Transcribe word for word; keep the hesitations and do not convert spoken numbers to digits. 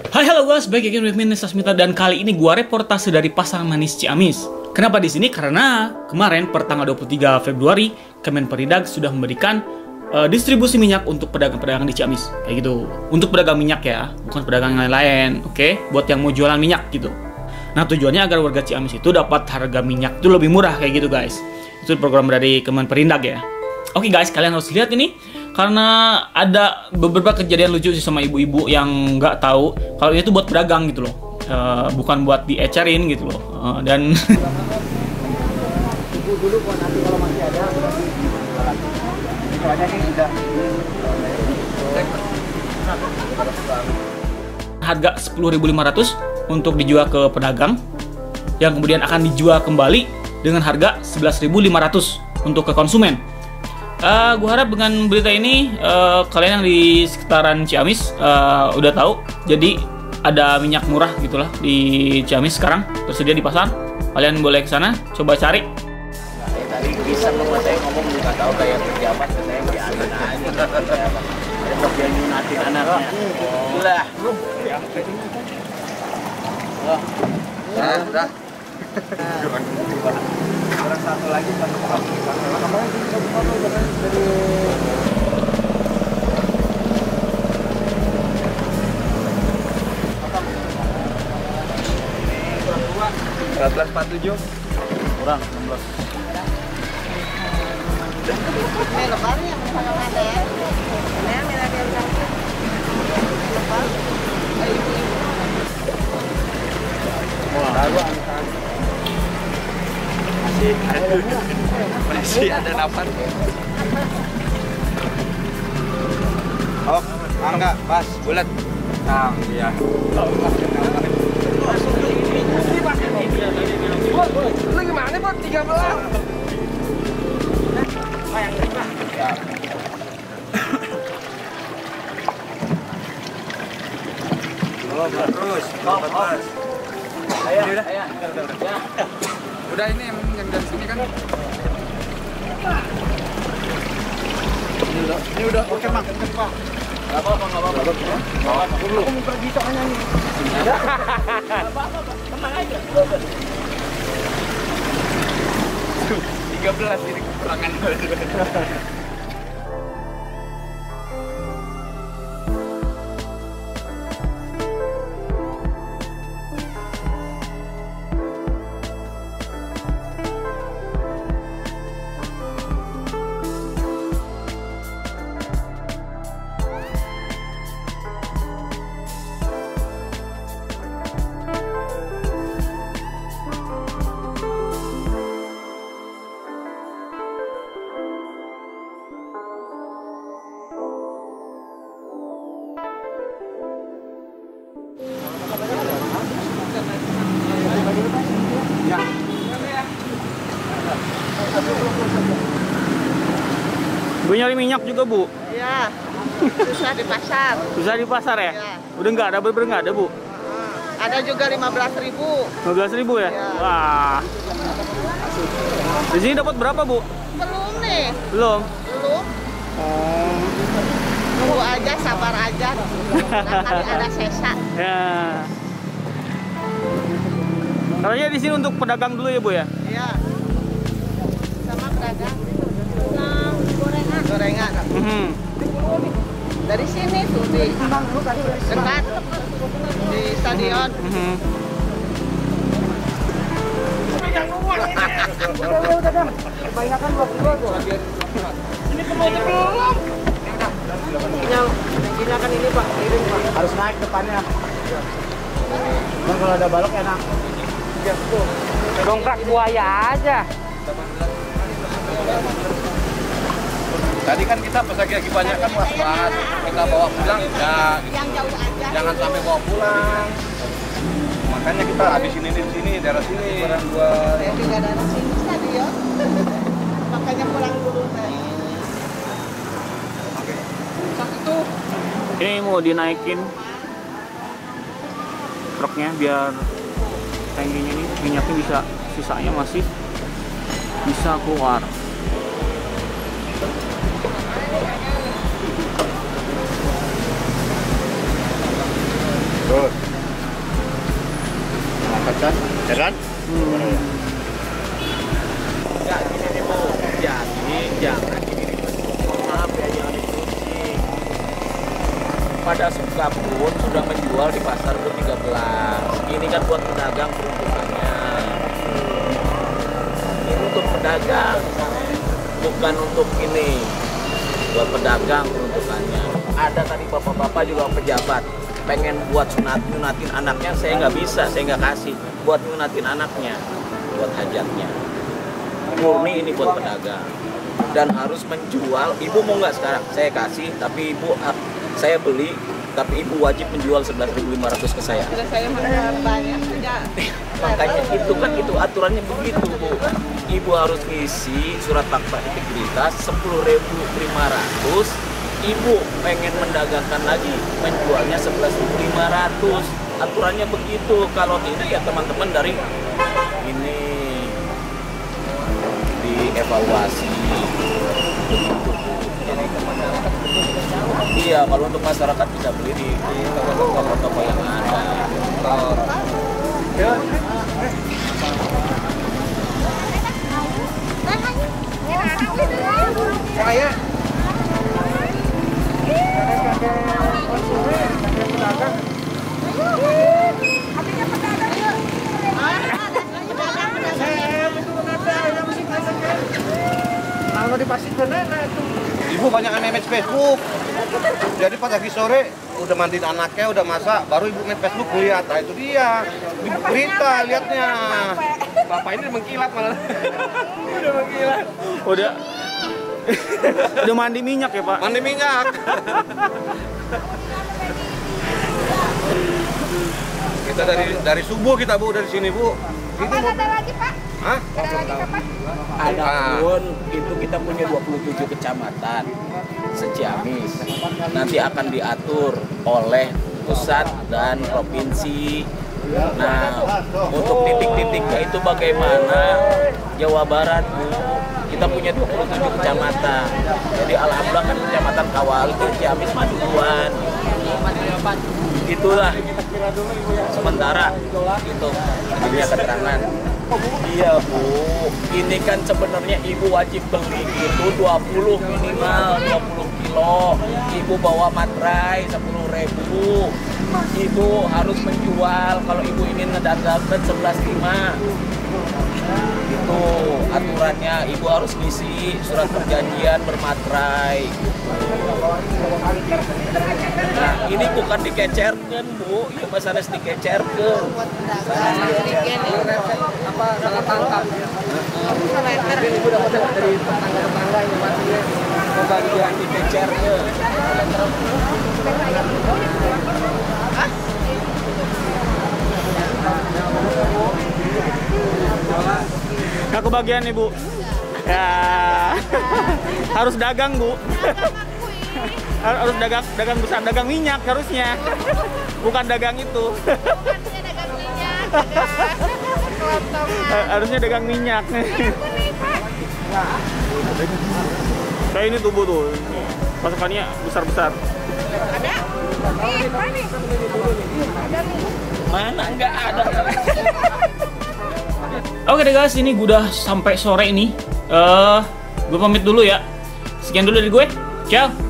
Hai halo guys, back again with me Nesa Smita, dan kali ini gua reportase dari Pasar Manis Ciamis. Kenapa di sini? Karena kemarin per tanggal dua puluh tiga Februari Kemenperindag sudah memberikan uh, distribusi minyak untuk pedagang-pedagang di Ciamis. Kayak gitu. Untuk pedagang minyak ya, bukan pedagang yang lain-lain. Oke, buat yang mau jualan minyak gitu. Nah, tujuannya agar warga Ciamis itu dapat harga minyak itu lebih murah kayak gitu, guys. Itu program dari Kemenperindag ya. Oke guys, kalian harus lihat ini karena ada beberapa kejadian lucu sih sama ibu-ibu yang nggak tahu kalau ini tuh buat pedagang gitu loh, uh, bukan buat diecerin gitu loh. Uh, dan ibu dulu buat nanti kalau masih ada berarti jualan. Ini soalnya ini udah harga sepuluh ribu lima ratus untuk dijual ke pedagang, yang kemudian akan dijual kembali dengan harga sebelas ribu lima ratus untuk ke konsumen. Uh, gue harap dengan berita ini uh, kalian yang di sekitaran Ciamis uh, udah tahu. Jadi ada minyak murah gitulah di Ciamis sekarang tersedia di pasar. Kalian boleh ke sana coba cari. Nah, tadi bisa bapak saya ngomong juga tahu kayak pejabat, saya biarin aja. Ada bagian nyunatin anaknya. Lah. Oh. Nah, udah. Orang satu lagi satu kali. Kemarin kita foto dari empat belas empat puluh tujuh kurang enam belas. May lebar ya, may ada ya. May may lagi yang sakit. Lebar. Wah, baru angkat. Masih ada, masih ada nafas. Oh, angka pas bulat. Nah, iya. Lu gimana, Bot? tiga belas. Oh, terus. Terus. Ayo, udah. Udah ini yang, yang dari sini kan. Ini udah, ini udah oke, Mak. Enggak apa-apa, enggak apa-apa. Enggak apa-apa. Aku mau pergi soalnya nih. Enggak apa-apa, tenang aja. tiga belas ini kekurangan. Bu nyari minyak juga, Bu? Iya. Susah di pasar. Susah di pasar ya? Iya. Udah nggak ada, bener nggak ada, Bu? Ada juga lima belas ribu. lima belas ribu ya? Iya. Wah. Di sini dapat berapa, Bu? Belum nih. Belum. Belum. Oh. Tunggu aja, sabar aja. Kali ada sesa. Ya. Katanya di sini untuk pedagang dulu ya, Bu ya? Iya. Sama pedagang. Gorengan. Gorengan. Mhm. Dari sini tuh di dekat di stadion. Mhm. Kebanyakan dua puluh tuh. Ini kembali belum. Sinyal, sinyal kan ini Pak, kirim Pak. Harus naik depannya. Dan kalau ada balok enak. Dongkrak buaya aja. Tadi kan kita pas lagi banyak kan was-was, kita bawa pulang ya, Yang jauh aja. jangan sampai bawa pulang. Makanya kita habisin ini di sini, daerah sini. Buat Saya juga dari sini stadion. Makanya pulang dulu saya. itu Ini mau dinaikin truknya biar tangkinya ini minyaknya bisa, sisanya masih bisa keluar. Terus. Angkat kan? Ya kan? Hmm. Enggak, gini nih Bu. Jadi jangan gini maaf ya, jangan diskusi. Pada suka pun sudah menjual di pasar Bu tiga belas. Ini kan buat pedagang peruntukannya. Ini untuk pedagang, bukan untuk ini. Buat pedagang peruntukannya. Ada tadi bapak-bapak juga pejabat pengen buat sunat nyunatin anaknya, saya nggak bisa, saya nggak kasih. Buat nyunatin anaknya, buat hajatnya. Murni ini buat pedagang dan harus menjual. Ibu mau nggak sekarang? Saya kasih, tapi ibu saya beli, tapi ibu wajib menjual sebelas ribu lima ratus ke saya. Sudah saya mahal banyak tidak. Makanya itu kan itu aturannya begitu Bu. Ibu harus ngisi surat fakta integritas sepuluh ribu lima ratus. Ibu pengen mendagangkan lagi, menjualnya sebelas ribu lima ratus. Aturannya begitu. Kalau tidak ya teman-teman dari ini dievaluasi begitu. Iya, kalau untuk masyarakat bisa beli di toko-toko yang ada. Saya kalau dipastikan itu. Ibu banyak memes Facebook. Jadi pas lagi sore udah mandiin anaknya, udah masak, baru ibu main Facebook lihat. Nah itu dia. Ibu berita liatnya. Bapak ini mengkilat malah. Udah mengkilat. Udah udah mandi minyak ya Pak? Mandi minyak. Kita dari dari subuh kita Bu dari sini Bu. Ini Kapan ada lagi Pak? Hah? Ada lagi kapan? Adapun itu kita punya dua puluh tujuh kecamatan se-Ciamis. Nanti akan diatur oleh pusat dan provinsi. Nah, untuk titik-titiknya itu bagaimana? Jawa Barat Bu, kita punya dua puluh tujuh kecamatan. Jadi alhamdulillah kan kecamatan Kawal itu Ciamis Maduan. Itulah sementara itu punya keterangan. Iya Bu, ini kan sebenarnya ibu wajib beli itu dua puluh minimal dua puluh kilo. Ibu bawa materai sepuluh ribu. Ibu harus menjual kalau ibu ini ngedagangkan sebelas lima. Itu aturannya, ibu harus ngisi surat perjanjian bermaterai. Nah, ini bukan dikecerkan Bu, ya Mas harus dikecerkan. Apa salah tangkap? Ibu dapat dari tetangga-tetangga yang masih bagian dikecerkan. Nggak kebagian nih Bu. Ya harus dagang Bu. Harus dagang dagang besar, dagang minyak harusnya. Bukan dagang itu. Harusnya dagang minyak. Kayak ini tuh Bu tuh. Pasukannya besar-besar. Ada? Nih, Pak nih. Ada nih. Mana nggak ada. Oke deh guys, ini gue udah sampai sore ini. Eh, uh, gue pamit dulu ya. Sekian dulu dari gue. Ciao.